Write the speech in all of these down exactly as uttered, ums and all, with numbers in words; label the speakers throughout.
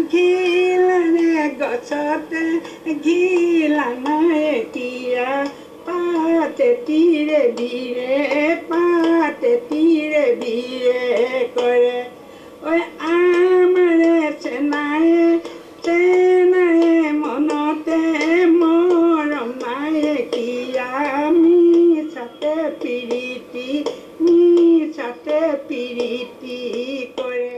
Speaker 1: ঘিলানে গছতে ঘিলা নাই কিয়া পাতে তীৰে ধীৰে পাতে তীৰে ধীৰে কৰে ঐ আমাৰে চেনায়ে চেনায়ে মনতে মৰম নাই কিয়া মিছাতে পিৰিতি মিছাতে পিৰিতি কৰে।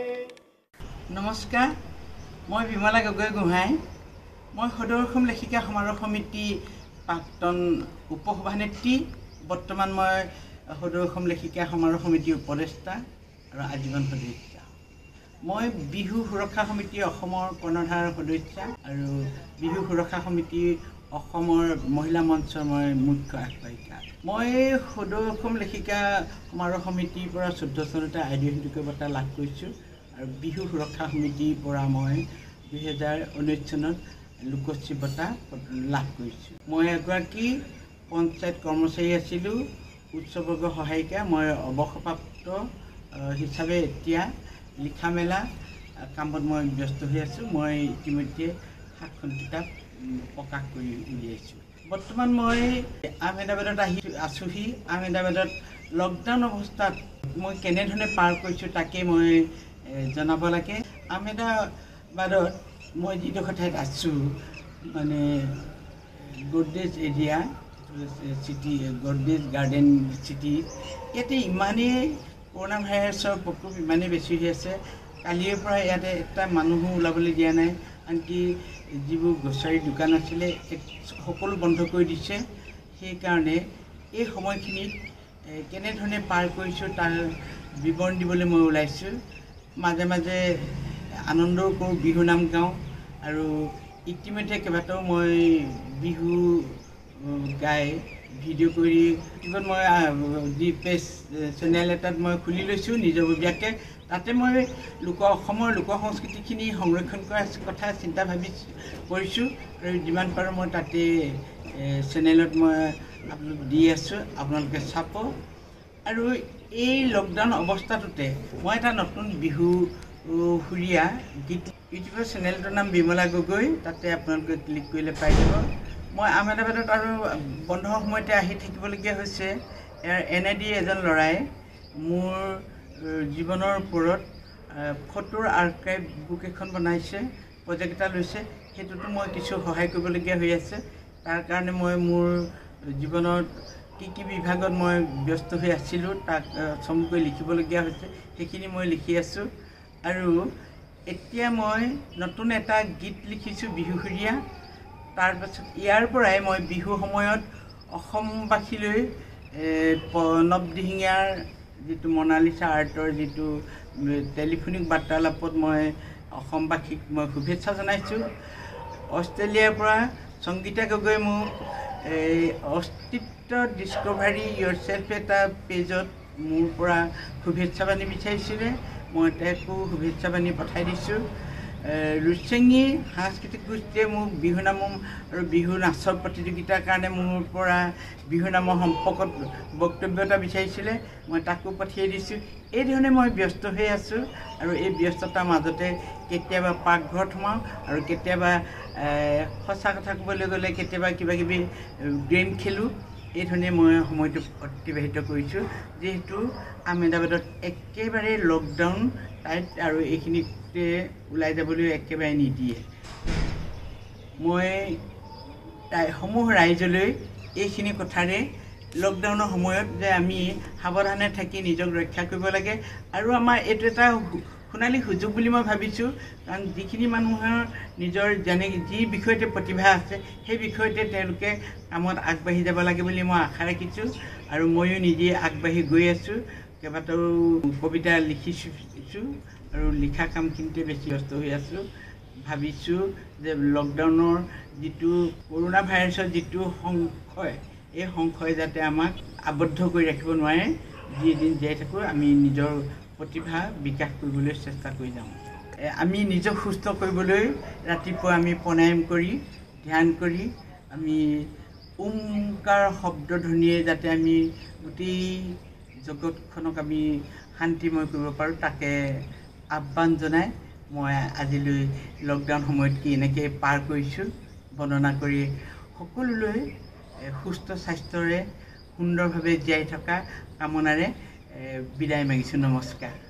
Speaker 1: নমস্কাৰ, মই বিমলা গগৈ গোহাঁই। মই সদৌ অসম লেখিকা সমাৰোহ সমিতি প্ৰাক্তন উপসভানেত্ৰী। বৰ্তমান মই সদৌ অসম লেখিকা সমাৰোহ সমিতিৰ উপদেষ্টা আৰু আজীৱন সদস্যা। মই বিহু সুৰক্ষা সমিতি অসমৰ কৰ্ণধাৰ সদস্যা আৰু বিহু সুৰক্ষা সমিতি অসমৰ মহিলা মঞ্চৰ মই মুখ্য আহ্বায়িকা। মই সদৌ অসম লেখিকা সমাৰোহ সমিতিৰ পৰা চৈধ্য চনতে আইডিঅ'সিদ্ধি বঁটা লাভ কৰিছোঁ আৰু বিহু সুৰক্ষা সমিতিৰ পৰা মই দুহেজাৰ ঊনৈছ চনত লোকশ্ৰী বঁটা লাভ কৰিছোঁ। মই এগৰাকী পঞ্চায়ত কৰ্মচাৰী আছিলোঁ, উচ্চবৰ্গ সহায়িকা। মই অৱসৰপ্ৰাপ্ত হিচাপে এতিয়া লিখা মেলা কামত মই ব্যস্ত হৈ আছোঁ। মই ইতিমধ্যে সাতখন কিতাপ প্ৰকাশ কৰি উলিয়াইছোঁ। বৰ্তমান মই আহমেদাবাদত আহি আছোঁহি। আহমেদাবাদত লকডাউন অৱস্থাত মই কেনেধৰণে পাৰ কৰিছোঁ তাকে মই জনাব লাগে। আহমেদাবাদত মই যিডোখৰ ঠাইত আছোঁ মানে Godrej area city Godrej garden city, ইয়াতে ইমানেই কৰোণা ভাইৰাছৰ প্ৰকোপ ইমানেই বেছি হৈ আছে। কালিৰ পৰা ইয়াতে এটা মানুহো ওলাবলৈ দিয়া নাই। আনকি যিবোৰ গ্ৰচাৰী দোকান আছিলে সকলো বন্ধ কৰি দিছে। সেইকাৰণে এই সময়খিনিত কেনেধৰণে পাৰ কৰিছোঁ তাৰ বিৱৰণ দিবলৈ মই ওলাইছোঁ। মাজে মাজে আনন্দও কৰোঁ, বিহু নাম গাওঁ আৰু ইতিমধ্যে কেইবাটাও মই বিহু গাই ভিডিঅ' কৰি ইউটিউবত মই দি পেজ চেনেল এটাত মই খুলি লৈছোঁ নিজাববীয়াকৈ। তাতে মই লোক অসমৰ লোক সংস্কৃতিখিনি সংৰক্ষণ কৰাৰ কথা চিন্তা ভাবি কৰিছোঁ আৰু যিমান পাৰোঁ মই তাতে চেনেলত মই আপলোড দি আছোঁ, আপোনালোকে চাব। আৰু এই লকডাউন অৱস্থাটোতে মই এটা নতুন বিহু সুৰীয়া গীত, ইউটিউবৰ চেনেলটোৰ নাম বিমলা গগৈ, তাতে আপোনালোকে ক্লিক কৰিলে পাই যাব। মই আহমেদাবাদত আৰু বন্ধৰ সময়তে আহি থাকিবলগীয়া হৈছে। এনে দি এজন ল'ৰাই মোৰ জীৱনৰ ওপৰত ফটোৰ আৰ্কাইভ বুক এখন বনাইছে, প্ৰজেক্ট এটা লৈছে। সেইটোতো মই কিছু সহায় কৰিবলগীয়া হৈ আছে। তাৰ কাৰণে মই মোৰ জীৱনত কি কি বিভাগত মই ব্যস্ত হৈ আছিলোঁ তাক চমুকৈ লিখিবলগীয়া হৈছে। সেইখিনি মই লিখি আছোঁ আৰু এতিয়া মই নতুন এটা গীত লিখিছোঁ বিহুসুৰীয়া। তাৰপাছত ইয়াৰ পৰাই মই বিহু সময়ত অসমবাসীলৈ নৱদিহিঙীয়াৰ যিটো মনালিছা আৰ্টৰ যিটো টেলিফোনিক বাৰ্তালাপত মই অসমবাসীক মই শুভেচ্ছা জনাইছোঁ। অষ্ট্ৰেলিয়াৰ পৰা সংগীতা গগৈ মোক এই অস্তিত্ব ডিস্কভাৰী ইয়ৰ চেল্ফ এটা পেজত মোৰ পৰা শুভেচ্ছা বাণী বিচাৰিছিলে। মই তাইকো শুভেচ্ছা বাণী পঠাই দিছোঁ। ৰুচেঙী সাংস্কৃতিক গোষ্ঠীয়ে মোক বিহু নাম আৰু বিহু নাচৰ প্ৰতিযোগিতাৰ কাৰণে মোৰ পৰা বিহু নামৰ সম্পৰ্কত বক্তব্য এটা বিচাৰিছিলে, মই তাকো পঠিয়াই দিছোঁ। এইধৰণে মই ব্যস্ত হৈ আছোঁ আৰু এই ব্যস্ততাৰ মাজতে কেতিয়াবা পাকঘৰত সোমাওঁ আৰু কেতিয়াবা সঁচা কথা ক'বলৈ গ'লে কেতিয়াবা কিবা কিবি গেম খেলোঁ। এইধৰণে মই সময়টো অতিবাহিত কৰিছোঁ। যিহেতু আহমেদাবাদত একেবাৰে লকডাউন টাইট আৰু এইখিনিতে ওলাই যাবলৈ একেবাৰে নিদিয়ে। মই সমূহ ৰাইজলৈ এইখিনি কথাৰে লকডাউনৰ সময়ত যে আমি সাৱধানে থাকি নিজক ৰক্ষা কৰিব লাগে আৰু আমাৰ এইটো এটা সোণালী সুযোগ বুলি মই ভাবিছোঁ। কাৰণ যিখিনি মানুহৰ নিজৰ যেনে যি বিষয়তে প্ৰতিভা আছে সেই বিষয়তে তেওঁলোকে কামত আগবাঢ়ি যাব লাগে বুলি মই আশা ৰাখিছোঁ আৰু ময়ো নিজে আগবাঢ়ি গৈ আছোঁ। কেইবাটাও কবিতা লিখিছোঁ আৰু লিখা কামখিনিতে বেছি ব্যস্ত হৈ আছোঁ। ভাবিছোঁ যে লকডাউনৰ যিটো কৰোণা ভাইৰাছৰ যিটো সংশয়, এই সংশয় যাতে আমাক আবদ্ধ কৰি ৰাখিব নোৱাৰে। যিদিন জীয়াই থাকোঁ আমি নিজৰ প্ৰতিভা বিকাশ কৰিবলৈ চেষ্টা কৰি যাওঁ। আমি নিজক সুস্থ কৰিবলৈ ৰাতিপুৱা আমি প্ৰণায়াম কৰি ধ্যান কৰি আমি ওমকাৰ শব্দধ্বনিয়ে যাতে আমি গোটেই জগতখনক আমি শান্তিময় কৰিব পাৰোঁ তাকে আহ্বান জনাই
Speaker 2: মই আজিলৈ লকডাউন সময়ত কি এনেকৈ পাৰ কৰিছোঁ বৰ্ণনা কৰি সকলোলৈ সুস্থ স্বাস্থ্যৰে সুন্দৰভাৱে জীয়াই থকা কামনাৰে বিদায় মাগিছোঁ। নমস্কাৰ।